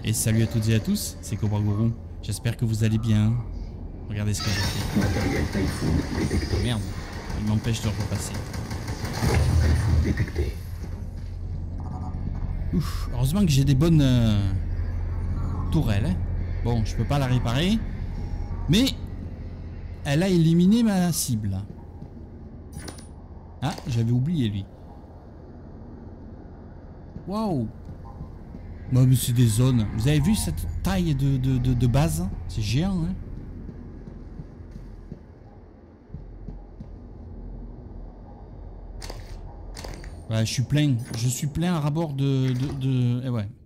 Et salut à toutes et à tous, c'est Cobra Gourou. J'espère que vous allez bien. Regardez ce que j'ai fait. Matériel Typhoon détecté. Merde, il m'empêche de repasser. Typhoon détecté. Ouf, heureusement que j'ai des bonnes tourelles. Hein. Bon, je peux pas la réparer. Mais elle a éliminé ma cible. Ah, j'avais oublié lui. Waouh! Bon, mais c'est des zones. Vous avez vu cette taille de base? C'est géant, hein? Ouais, je suis plein. Je suis plein à rabord de... Eh ouais.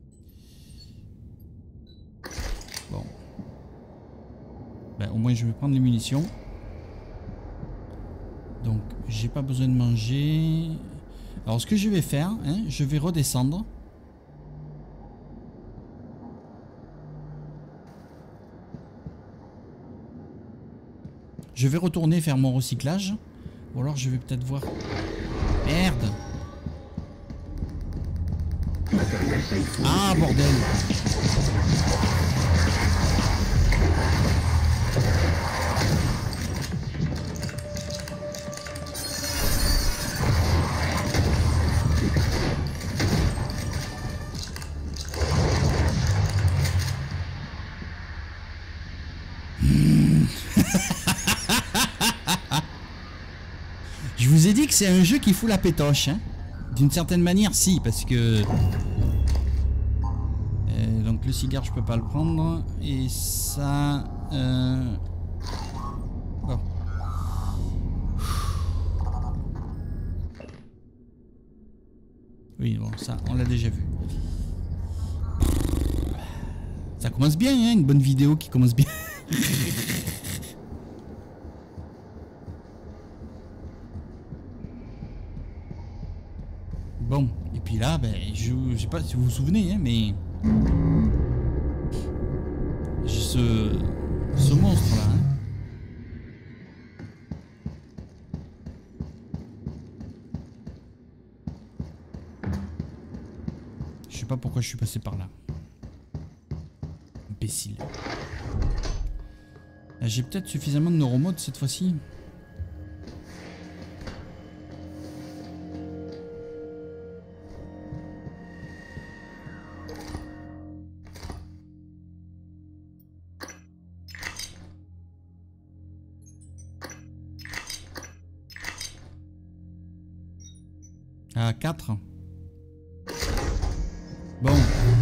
Bon. Ben, au moins, je vais prendre les munitions. Donc, j'ai pas besoin de manger. Alors, ce que je vais faire, hein, je vais redescendre. Je vais retourner faire mon recyclage. Ou alors, je vais peut-être voir... Merde! Ah, bordel! Je vous ai dit que c'est un jeu qui fout la pétoche, hein. D'une certaine manière, si, parce que... donc le cigare, je peux pas le prendre. Et ça... Bon. Oui, bon, ça, on l'a déjà vu. Ça commence bien, hein, une bonne vidéo qui commence bien. Bon, et puis là, ben, je sais pas si vous vous souvenez, hein, mais... Ce monstre-là, hein. Je sais pas pourquoi je suis passé par là. Imbécile. J'ai peut-être suffisamment de neuromodes cette fois-ci. À 4. Bon.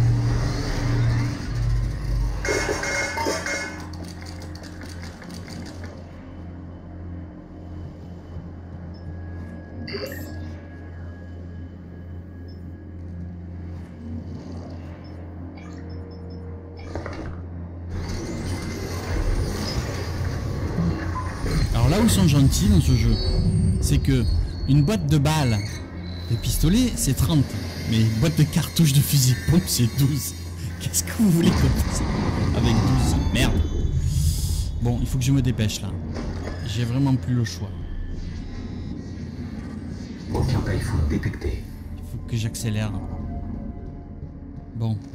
Alors là où ils sont gentils dans ce jeu, c'est que une boîte de balles de pistolet, c'est 30. Mais une boîte de cartouches de fusil de pompe, c'est 12. Qu'est-ce que vous voulez qu'on fasse avec 12? Merde. Bon, il faut que je me dépêche là. J'ai vraiment plus le choix. Aucun Typhoon détecté. Il faut que j'accélère. Bon,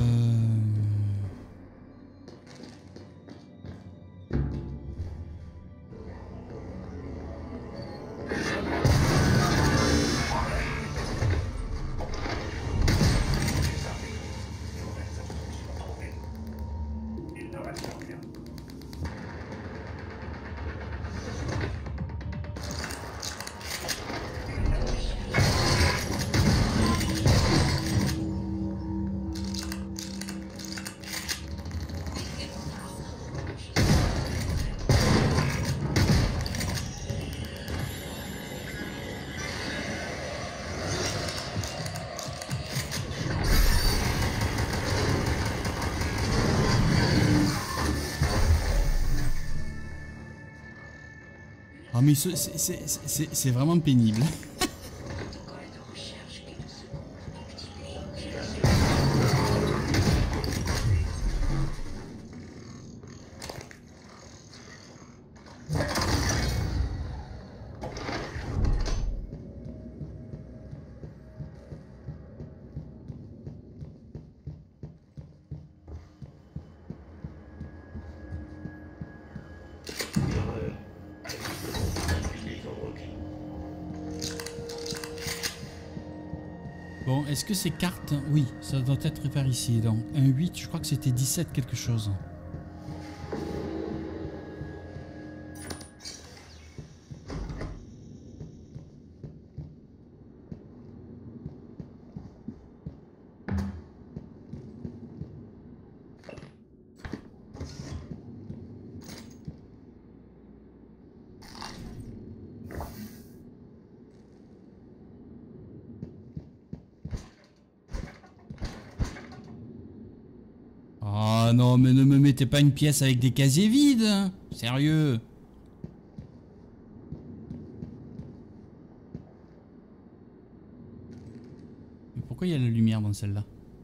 ah mais c'est vraiment pénible. Bon, est-ce que ces cartes... Oui, ça doit être par ici. Donc, un 8, je crois que c'était 17 quelque chose. Oh non, mais ne me mettez pas une pièce avec des casiers vides. Sérieux. Mais pourquoi il y a la lumière dans celle-là?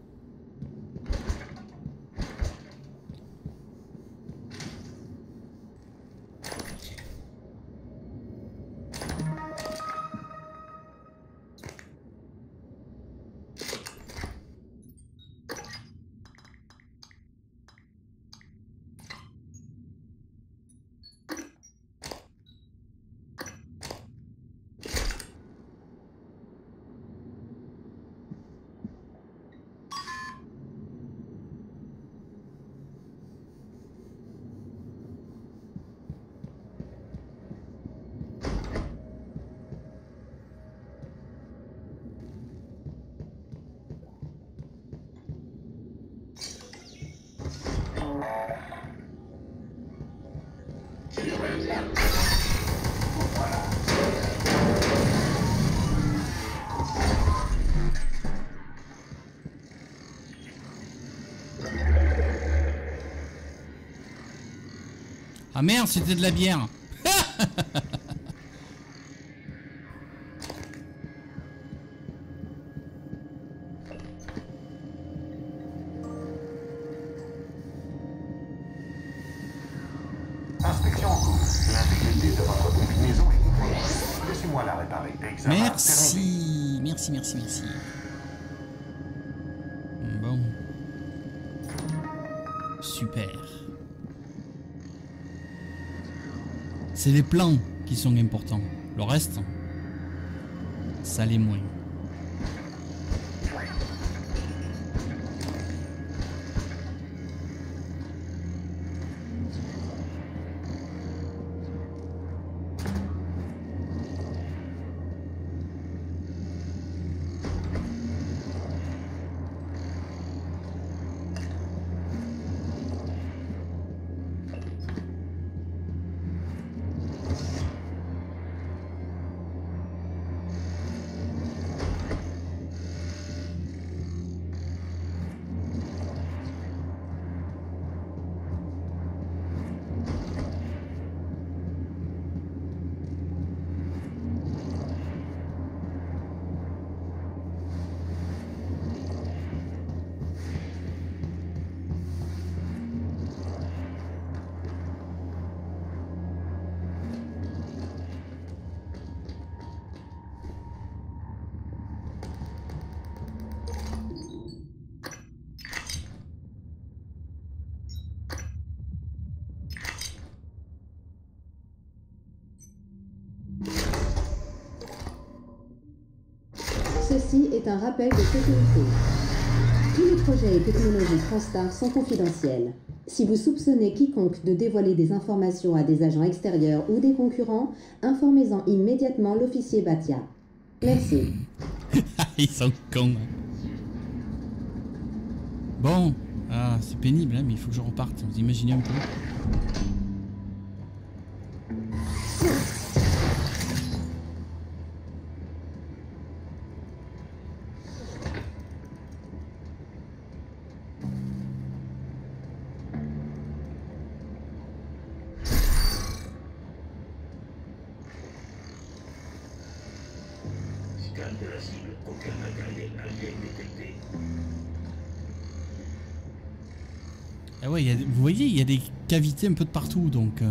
Ah merde, c'était de la bière. Inspection en cours. L'intégrité de votre combinaison est nickel. Laissez-moi la réparer. Examen terminé. Merci, merci, merci, merci. Bon. Super. C'est les plans qui sont importants. Le reste, ça l'est moins. Ceci est un rappel de sécurité. Tous les projets et technologies Transtar sont confidentiels. Si vous soupçonnez quiconque de dévoiler des informations à des agents extérieurs ou des concurrents, informez-en immédiatement l'officier Batia. Merci. Ils sont cons. Bon, ah, c'est pénible, hein, mais il faut que je reparte. Vous imaginez un peu. Scan de la cible. Aucun matériel alien détecté. Ah ouais, vous voyez, il y a des cavités un peu de partout, donc...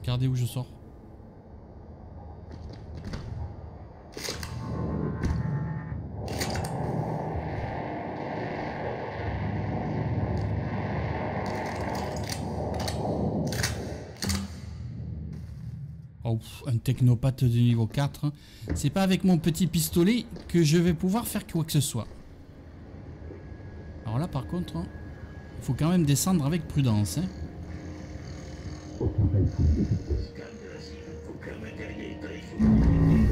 Regardez où je sors. Oh, un technopathe de niveau 4. C'est pas avec mon petit pistolet que je vais pouvoir faire quoi que ce soit. Alors là, par contre, il faut quand même descendre avec prudence. Hein. Scan de la cible. Aucun matériel Typhoon détecté.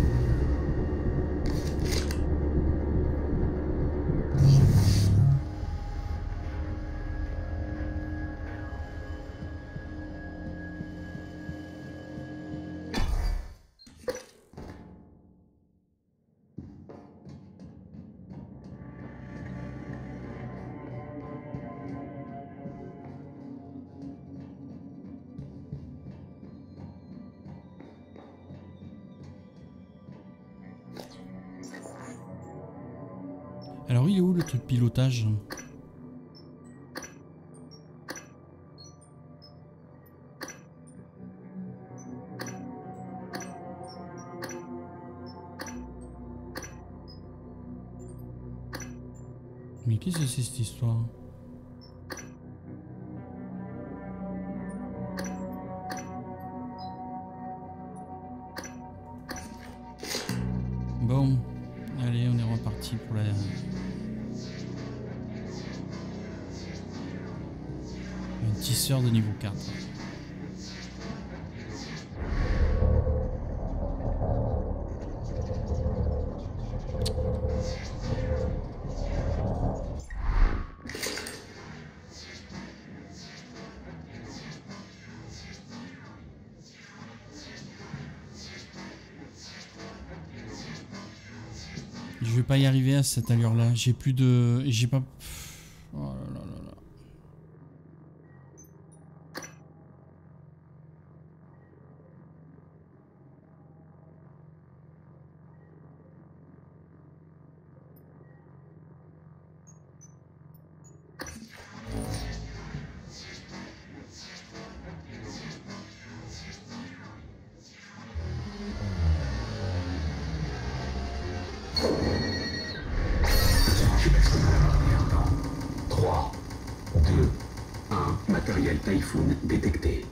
Alors il est où le truc pilotage? Mais qu'est-ce que c'est cette histoire? Bon, allez, on est reparti pour la... Un tisseur de niveau 4. Je vais pas y arriver à cette allure-là. J'ai plus de... J'ai pas... Oh là là là là. Matériel Typhoon détecté.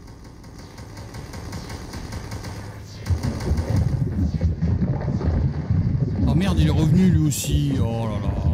Oh merde, il est revenu lui aussi. Oh là là.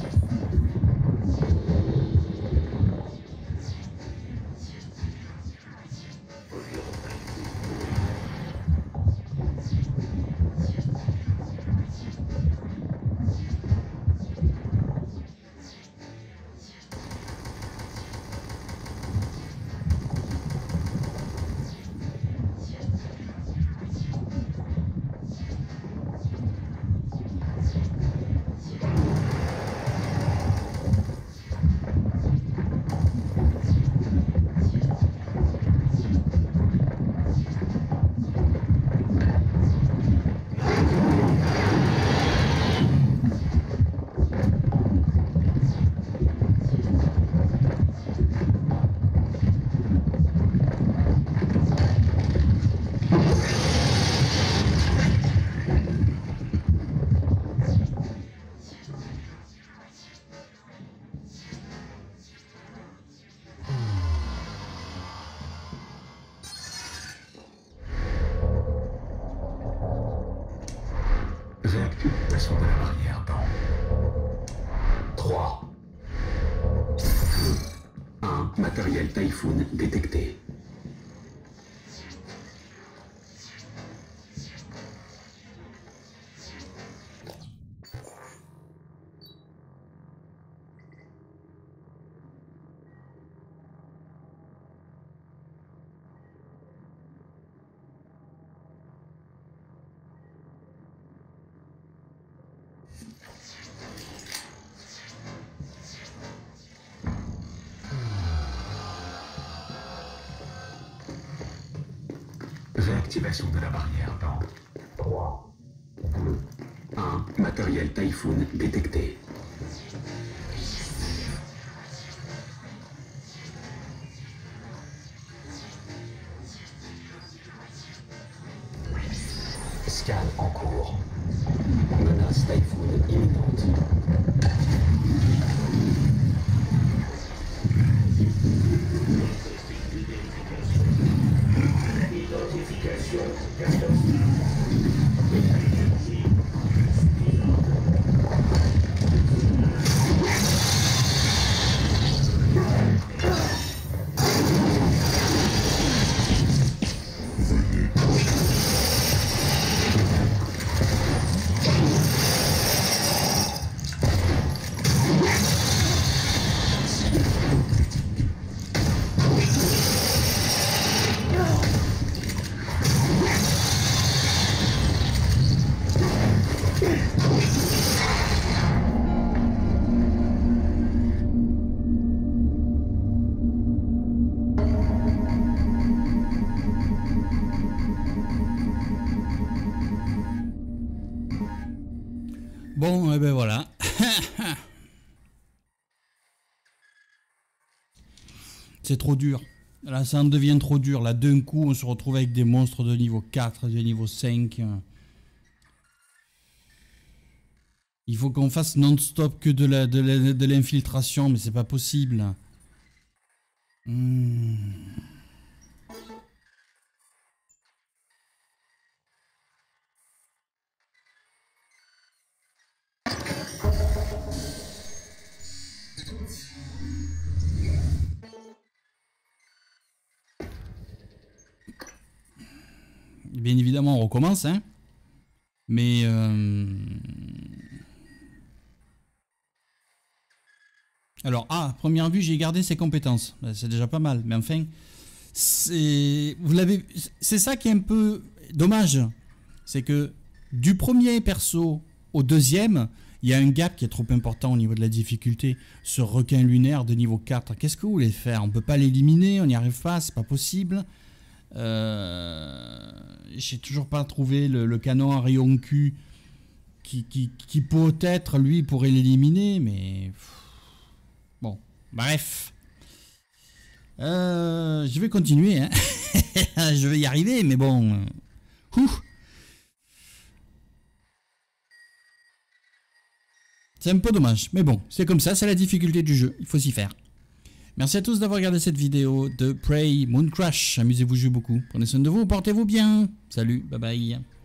Réactivation de la barrière dans 3, 2, 1. Matériel Typhoon détecté. Réactivation de la barrière dans 3, 2, 1. Matériel Typhoon détecté. Scan en cours. Menace Typhoon imminente. Identification catastrophe. Bon, et ben voilà. C'est trop dur. Là, ça en devient trop dur. Là, d'un coup, on se retrouve avec des monstres de niveau 4, de niveau 5. Il faut qu'on fasse non-stop que de l'infiltration, mais c'est pas possible. Bien évidemment, on recommence, hein. Mais alors, à première vue, j'ai gardé ses compétences. C'est déjà pas mal, mais enfin, c'est ça qui est un peu dommage, c'est que du premier perso au deuxième, il y a un gap qui est trop important au niveau de la difficulté. Ce requin lunaire de niveau 4, qu'est-ce que vous voulez faire? On peut pas l'éliminer, on n'y arrive pas, c'est pas possible. J'ai toujours pas trouvé le canon à rayon Q qui peut-être lui pourrait l'éliminer, mais bon, bref. Je vais continuer, hein. Je vais y arriver, mais bon. C'est un peu dommage, mais bon, c'est comme ça, c'est la difficulté du jeu, il faut s'y faire. Merci à tous d'avoir regardé cette vidéo de Prey Moon Crash. Amusez-vous, jouez beaucoup. Prenez soin de vous, portez-vous bien. Salut, bye bye.